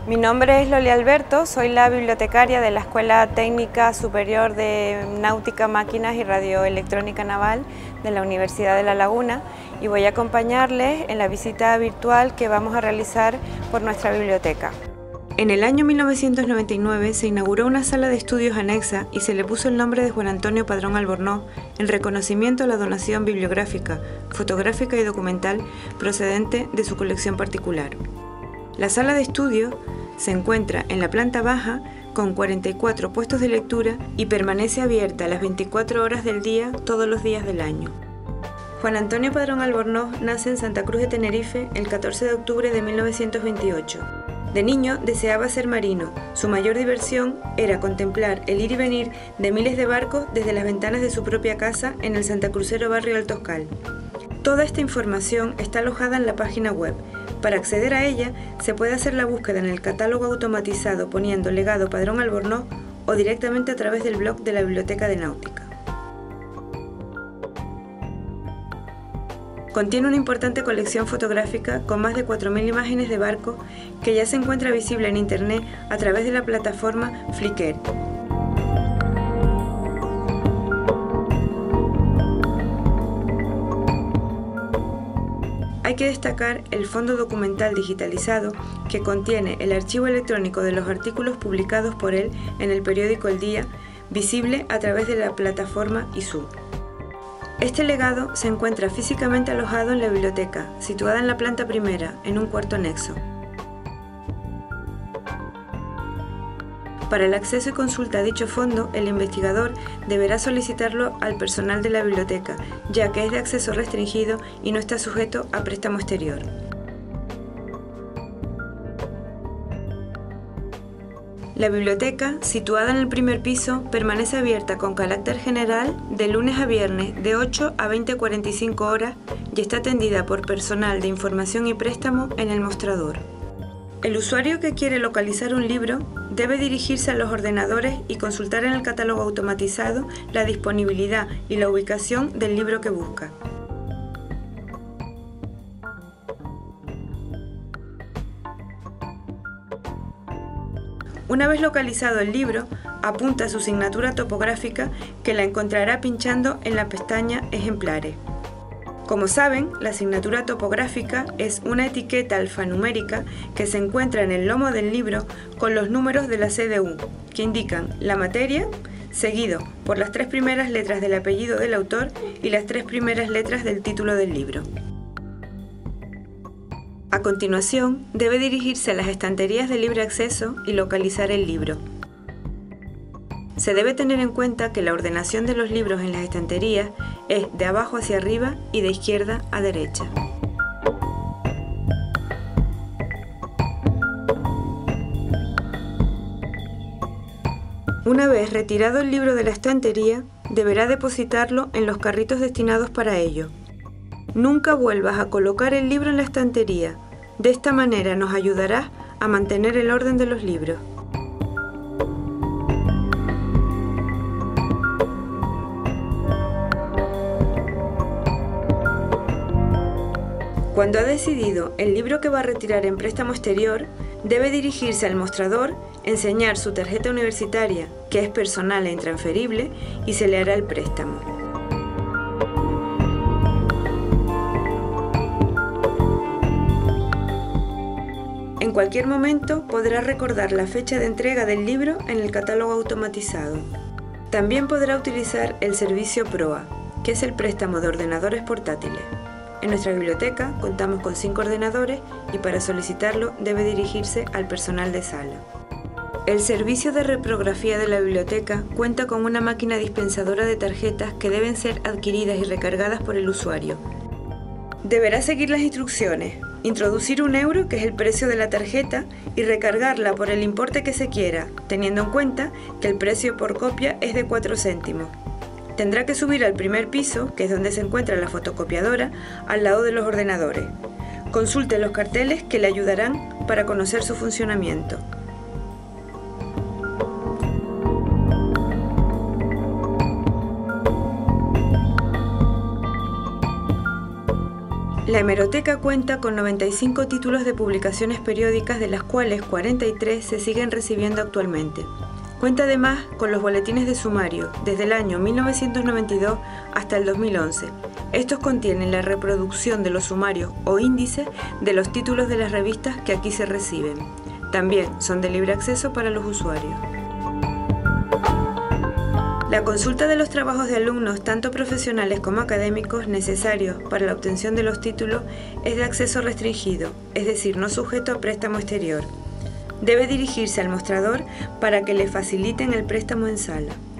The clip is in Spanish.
Mi nombre es Loli Alberto, soy la bibliotecaria de la Escuela Técnica Superior de Náutica, Máquinas y Radioelectrónica Naval de la Universidad de La Laguna y voy a acompañarles en la visita virtual que vamos a realizar por nuestra biblioteca. En el año 1999 se inauguró una sala de estudios anexa y se le puso el nombre de Juan Antonio Padrón Albornoz en reconocimiento a la donación bibliográfica, fotográfica y documental procedente de su colección particular. La sala de estudio se encuentra en la planta baja con 44 puestos de lectura y permanece abierta las 24 horas del día todos los días del año. Juan Antonio Padrón Albornoz nace en Santa Cruz de Tenerife el 14 de octubre de 1928. De niño deseaba ser marino. Su mayor diversión era contemplar el ir y venir de miles de barcos desde las ventanas de su propia casa en el santacrucero barrio El Toscal. Toda esta información está alojada en la página web. Para acceder a ella, se puede hacer la búsqueda en el catálogo automatizado poniendo Legado Padrón Albornoz o directamente a través del blog de la Biblioteca de Náutica. Contiene una importante colección fotográfica con más de 4.000 imágenes de barcos que ya se encuentra visible en Internet a través de la plataforma Flickr. Hay que destacar el fondo documental digitalizado que contiene el archivo electrónico de los artículos publicados por él en el periódico El Día, visible a través de la plataforma ISU. Este legado se encuentra físicamente alojado en la biblioteca, situada en la planta primera, en un cuarto anexo. Para el acceso y consulta a dicho fondo, el investigador deberá solicitarlo al personal de la biblioteca, ya que es de acceso restringido y no está sujeto a préstamo exterior. La biblioteca, situada en el primer piso, permanece abierta con carácter general de lunes a viernes de 8 a 20:45 horas y está atendida por personal de información y préstamo en el mostrador. El usuario que quiere localizar un libro debe dirigirse a los ordenadores y consultar en el catálogo automatizado la disponibilidad y la ubicación del libro que busca. Una vez localizado el libro, apunta su signatura topográfica que la encontrará pinchando en la pestaña Ejemplares. Como saben, la asignatura topográfica es una etiqueta alfanumérica que se encuentra en el lomo del libro con los números de la CDU, que indican la materia, seguido por las 3 primeras letras del apellido del autor y las 3 primeras letras del título del libro. A continuación, debe dirigirse a las estanterías de libre acceso y localizar el libro. Se debe tener en cuenta que la ordenación de los libros en las estanterías es de abajo hacia arriba y de izquierda a derecha. Una vez retirado el libro de la estantería, deberá depositarlo en los carritos destinados para ello. Nunca vuelvas a colocar el libro en la estantería. De esta manera nos ayudarás a mantener el orden de los libros. Cuando ha decidido el libro que va a retirar en préstamo exterior, debe dirigirse al mostrador, enseñar su tarjeta universitaria, que es personal e intransferible, y se le hará el préstamo. En cualquier momento podrá recordar la fecha de entrega del libro en el catálogo automatizado. También podrá utilizar el servicio PROA, que es el préstamo de ordenadores portátiles. En nuestra biblioteca contamos con 5 ordenadores y para solicitarlo debe dirigirse al personal de sala. El servicio de reprografía de la biblioteca cuenta con una máquina dispensadora de tarjetas que deben ser adquiridas y recargadas por el usuario. Deberá seguir las instrucciones, introducir 1 euro, que es el precio de la tarjeta, y recargarla por el importe que se quiera, teniendo en cuenta que el precio por copia es de 4 céntimos. Tendrá que subir al primer piso, que es donde se encuentra la fotocopiadora, al lado de los ordenadores. Consulte los carteles que le ayudarán para conocer su funcionamiento. La hemeroteca cuenta con 95 títulos de publicaciones periódicas, de las cuales 43 se siguen recibiendo actualmente. Cuenta además con los boletines de sumario, desde el año 1992 hasta el 2011. Estos contienen la reproducción de los sumarios o índices de los títulos de las revistas que aquí se reciben. También son de libre acceso para los usuarios. La consulta de los trabajos de alumnos, tanto profesionales como académicos, necesarios para la obtención de los títulos, es de acceso restringido, es decir, no sujeto a préstamo exterior. Debe dirigirse al mostrador para que le faciliten el préstamo en sala.